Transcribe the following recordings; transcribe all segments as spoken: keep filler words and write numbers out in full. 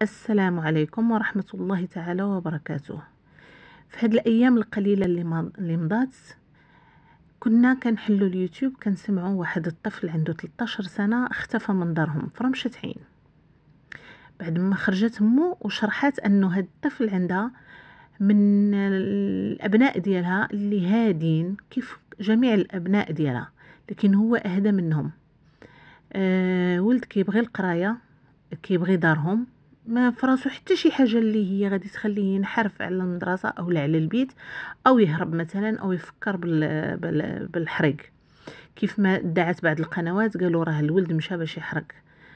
السلام عليكم ورحمة الله تعالى وبركاته. في هاد الأيام القليلة اللي ما اللي مضات كنا كنحلو اليوتيوب، كنسمعوا واحد الطفل عنده ثلاثطاش سنة اختفى من دارهم في رمشة عين. بعد ما خرجت امه وشرحت انه هاد الطفل عندها من الابناء ديالها اللي هادين كيف جميع الابناء ديالها، لكن هو اهدى منهم. أه ولد كيبغي القرايه، كيبغي دارهم، ما فراسو حتى شي حاجه اللي هي غادي تخليه ينحرف على المدرسه او على البيت او يهرب مثلا او يفكر بال... بال... بالحريق. كيف ما ادعت بعض القنوات قالوا راه الولد مشى باش يحرق.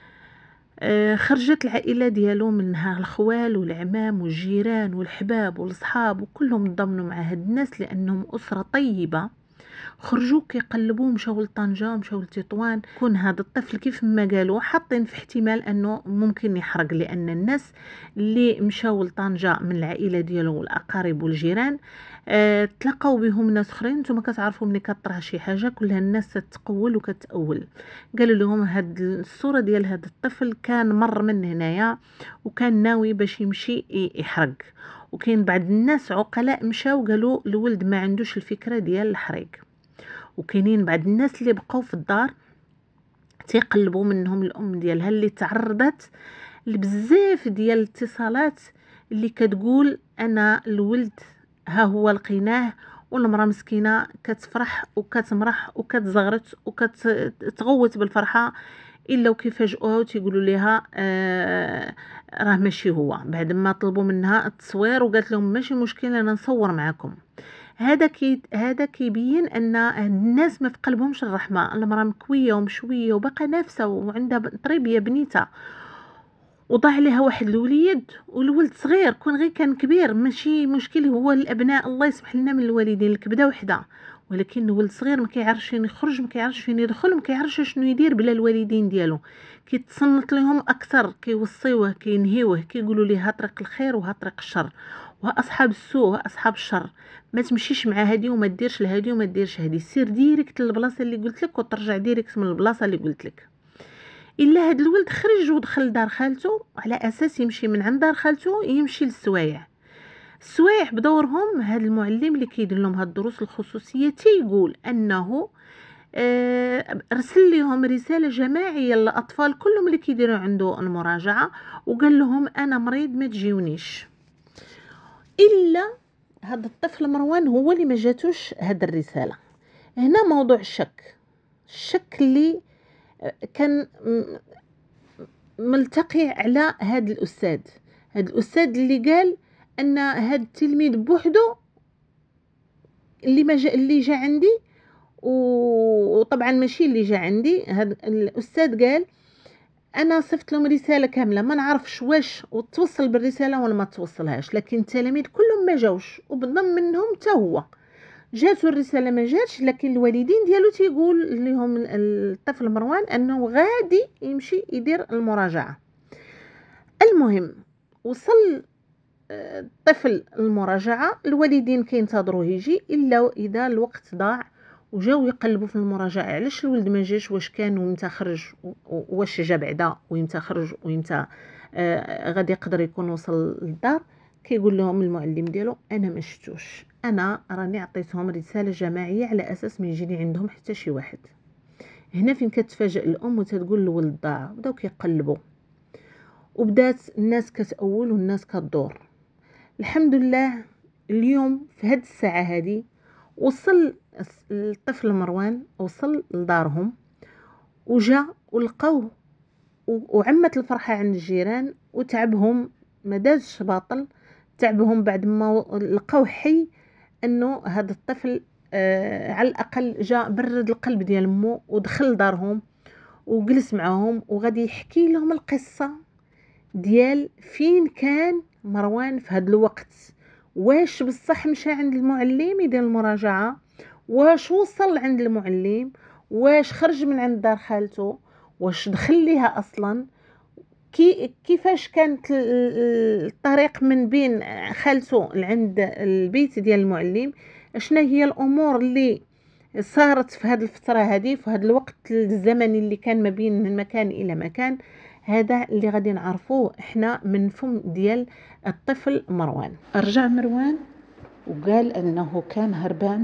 آه خرجت العائله ديالو منها الخوال والعمام والجيران والحباب والاصحاب وكلهم ضمنوا مع هاد الناس لانهم اسره طيبه. خرجوا كيقلبوا، مشاو لطنجة، مشاو لتطوان. كون هذا الطفل كيف ما قالوا حاطين في احتمال انه ممكن يحرق، لان الناس اللي مشاو لطنجة من العائله ديالو والاقارب والجيران أه تلاقاو بهم ناس اخرين. نتوما كتعرفوا ملي كطرح شي حاجه كلها الناس تتقول وكتاول. قالوا لهم هاد الصوره ديال هاد الطفل كان مر من هنايا وكان ناوي باش يمشي يحرق. وكاين بعض الناس عقلاء مشاو قالوا الولد ما عندوش الفكره ديال الحريق. وكاينين بعض الناس اللي بقاو في الدار تيقلبوا، منهم الام ديالها اللي تعرضت لبزاف ديال الاتصالات اللي كتقول انا الولد ها هو لقيناه، والمراه مسكينه كتفرح وكتمرح وكتزغرت وكتغوت بالفرحه الا وكيفاجئوها وتيقولوا لها آه راه ماشي هو، بعد ما طلبوا منها التصوير وقالت لهم ماشي مشكل انا نصور معكم. هذا كي هذا كيبين ان الناس ما في قلبهمش الرحمه. المراه مكويه ومشويه وباقا نافسه وعندها طريبيه بنيتها وضاع لها واحد الوليد، والولد صغير كون غير كان كبير ماشي مشكل. هو الابناء الله يسمح لنا من الوالدين الكبده وحده، ولكن الولد صغير ما كيعرفش فين يخرج، ما كيعرفش فين يدخل، ما كيعرفش شنو يدير بلا الوالدين ديالو. كيتصنت لهم اكثر، كيوصيوه، كينهيوه، كيقولوا ليه ها طريق الخير وها طريق الشر، واصحاب السوء واصحاب الشر. ما تمشيش مع هادي وما ديرش لهادي وما ديرش هادي، سير ديريكت للبلاصه اللي قلت لك وترجع ديريكت من البلاصه اللي قلت لك. الا هاد الولد خرج ودخل دار خالته على اساس يمشي من عند دار خالته يمشي للسوايع. السوايع بدورهم هاد المعلم اللي كيدير لهم هاد الدروس الخصوصيه تيقول انه آه رسل لهم رساله جماعيه للاطفال كلهم اللي كيديروا عنده المراجعه، وقال لهم انا مريض ما تجيونيش. الا هاد الطفل مروان هو اللي ما جاتوش هاد الرساله. هنا موضوع الشك، الشك اللي كان ملتقي على هاد الاستاذ هاد الاستاذ اللي قال ان هاد التلميذ بوحده اللي ما جا اللي جا عندي، وطبعا ماشي اللي جا عندي. هاد الاستاذ قال انا صفت لهم رساله كامله، ما نعرفش واش وتوصل بالرساله ولا ما توصلهاش، لكن التلاميذ كلهم ما جاوش وبضم منهم حتى هو جاتو الرساله ما جاتش. لكن الوالدين ديالو تيقول لهم الطفل مروان انه غادي يمشي يدير المراجعه. المهم وصل الطفل المراجعه، الوالدين كينتظروا يجي الا اذا الوقت ضاع وجاو يقلبوا في المراجعه علاش الولد ما جاش، واش كان ومتى خرج، واش جا بعدا ويمتى خرج ويمتى آه غادي يقدر يكون وصل للدار. كيقول لهم المعلم ديالو انا ما شفتوش، انا راني عطيتهم رساله جماعيه على اساس ما يجيني عندهم حتى شي واحد. هنا فين كتفاجئ الام وتتقول الولد ضاع. بداو كيقلبوا وبدات الناس كتأول والناس كتدور. الحمد لله اليوم في هاد الساعه هذه وصل الطفل مروان، وصل لدارهم وجا ولقوه، وعمت الفرحه عند الجيران وتعبهم ما دازش باطل. تعبهم بعد ما لقوه حي انه هذا الطفل آه على الاقل جا برد القلب ديال امه ودخل دارهم وجلس معهم وغادي يحكي لهم القصه ديال فين كان مروان في هذا الوقت. واش بصح مشى عند المعلم يدير المراجعه، واش وصل عند المعلم، واش خرج من عند دار خالته، واش دخل ليها اصلا، كي كيفاش كانت الطريق من بين خالته لعند البيت ديال المعلم، اشنا هي الامور اللي صارت في هذه الفتره هذه في هذا الوقت الزمني اللي كان ما بين من مكان الى مكان. هذا اللي غادي نعرفوه احنا من فم ديال الطفل مروان. رجع مروان وقال انه كان هربان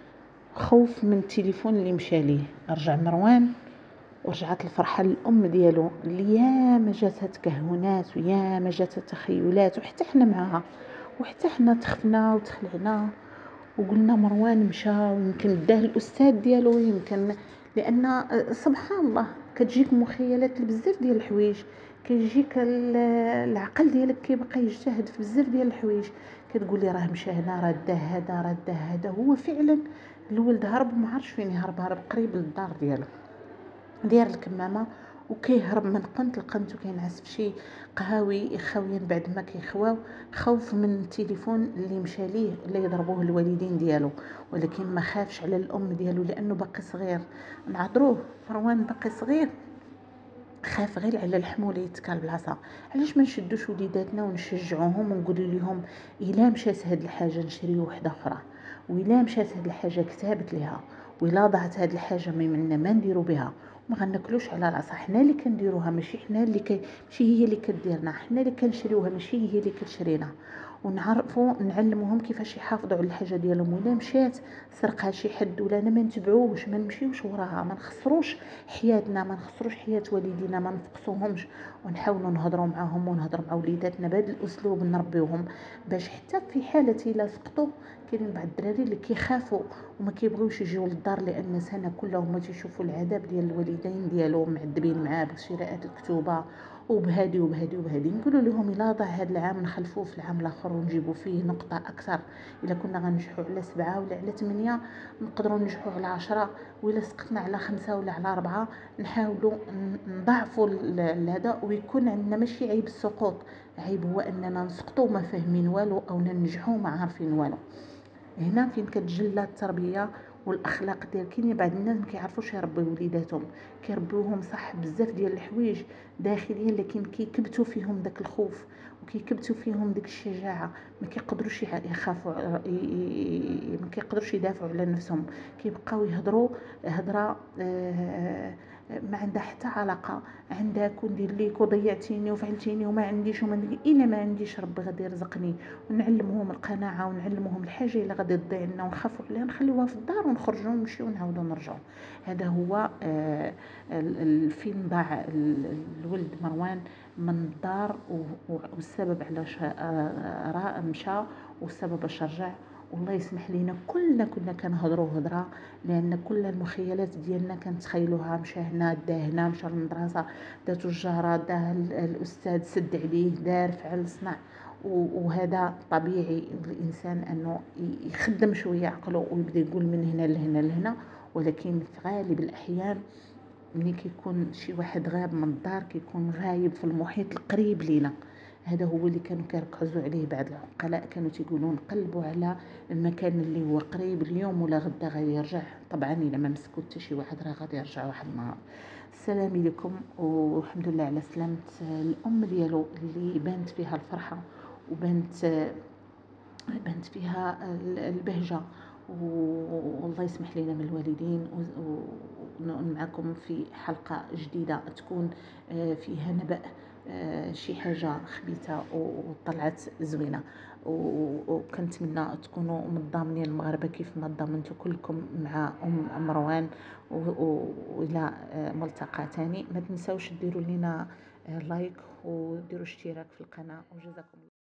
خوف من التليفون اللي مشى ليه. رجع مروان ورجعت الفرحه للام ديالو اللي يا ما جاتها تكهنات ويا ما جاتها تخيلات، وحتى حنا معاها، وحتى حنا تخفنا وتخلعنا وقلنا مروان مشى ويمكن داه الاستاذ ديالو، يمكن لان سبحان الله كتجيك مخيلات لبزاف ديال الحوايج، كيجيك العقل ديالك كيبقى يجتهد في بزاف ديال الحوايج، كتقولي راه مشى هنا، راه دا هذا، راه دا هذا. هو فعلا الولد هرب وما عرفش فين يهرب، هرب قريب للدار ديالو ديال الكمامه، وكيهرب من قنت لقنت وكينعس في شي قهاوي خاويين بعد ما كيخواو، خوف من التليفون اللي مشى ليه اللي يضربوه الوالدين ديالو. ولكن ما خافش على الام ديالو لانه باقي صغير. نعذروه، مروان باقي صغير، خاف غير على الحمول يتكال بلاصه. علاش ما نشدوش وليداتنا ونشجعوهم ونقول لهم الا مشات هاد الحاجه نشريو وحده اخرى، وإلا مشات هاد الحاجه كتابت ليها، وإلا ضاعت هاد الحاجه ما منا ما نديرو بها. ما غناكلوش على راسها، حنا اللي كنديروها ماشي حنا اللي كي ماشي هي اللي كديرنا، حنا اللي كنشريوها ماشي هي اللي كتشرينا. ونعرفوا نعلموهم كيفاش يحافظوا على الحاجه ديالهم. ولا مشات سرقها شي حد ولا انا ما نتبعوش، ما نمشيوش وراها، ما نخسروش حياتنا، ما نخسروش حياه والدينا، ما نفقسوهمش، ونحاولوا نهضروا معاهم ونهضروا مع وليداتنا بهذا الاسلوب، نربيوهم باش حتى في حاله الا سقطوا. كاينين بعض الدراري اللي كيخافوا وما كيبغيوش يجيو للدار لان سنه كلهم ما تيشوفوا العذاب ديال الوالدين ديالهم معذبين معاه بالشراءات الكتوبه وبهادي وبهادي وبهادي. نقولوا لهم الا ضاع هذا العام نخلفوه في العام الاخر ونجيبوا فيه نقطه اكثر. الا كنا غنجحوا على سبعة ولا على ثمانية نقدروا ننجحوا على عشرة، وإلا سقطنا على خمسة ولا على أربعة نحاولوا نضاعفوا هذا، ويكون عندنا ماشي عيب السقوط، عيب هو اننا نسقطوا ما فاهمين والو او ننجحوا ما عارفين والو. هنا فين كتجلى التربيه والاخلاق ديال كاين بعض الناس ما كيعرفوش يربيو وليداتهم، كيربيوهم صح بزاف ديال الحوايج داخليا لكن كيكبتوا فيهم داك الخوف وكيكبتوا فيهم ديك الشجاعه، ما كيقدروش يخافوا، ما كيقدروش يدافعوا على نفسهم، كيبقاو يهضروا هضره ما عندها حتى علاقه. عندها كون دير ليك وضيعتيني وفعلتيني وما عنديش وما ندير الا ما عنديش ربي غادي يرزقني. ونعلمهم القناعه ونعلمهم الحاجه اللي غادي تضيع لنا ونخافوا عليها نخليوها في الدار ونخرجوا ونمشيو ونعاودوا نرجعوا. هذا هو آه فين ضاع الولد مروان من الدار، والسبب علاش راه مشى والسبب باش رجع. والله يسمح لينا كلنا كنا كنهضروا هضره، لان كل المخيلات ديالنا كنتخيلوها مشى هنا دا هنا، مشى للمدرسه داتو الجاره، دا الاستاذ سد عليه، دار فعل صنع. وهذا طبيعي الانسان انه يخدم شويه عقله ويبدا يقول من هنا لهنا لهنا. ولكن في غالب الاحيان ملي كيكون شي واحد غاب من الدار كيكون غايب في المحيط القريب لينا. هذا هو اللي كانوا كيركزوا عليه بعض العقلاء، كانوا تيقولوا نقلبوا على المكان اللي هو قريب اليوم ولا غدا غادي يرجع. طبعا الا ما مسكوا حتى شي واحد راه غادي يرجع واحد النهار. السلام عليكم والحمد لله على سلامه الام ديالو اللي بانت فيها الفرحه وبانت بانت فيها البهجه. والله يسمح لنا من الوالدين، ومعكم في حلقه جديده تكون فيها نبأ شي حاجه خبيثه وطلعت زوينه. وكنتمنى تكونوا متضامنين المغاربه كيف ما تضامنتوا كلكم مع ام مروان. والى ملتقى ثاني ما تنساوش ديروا لنا لايك وديروا اشتراك في القناه، وجزاكم الله.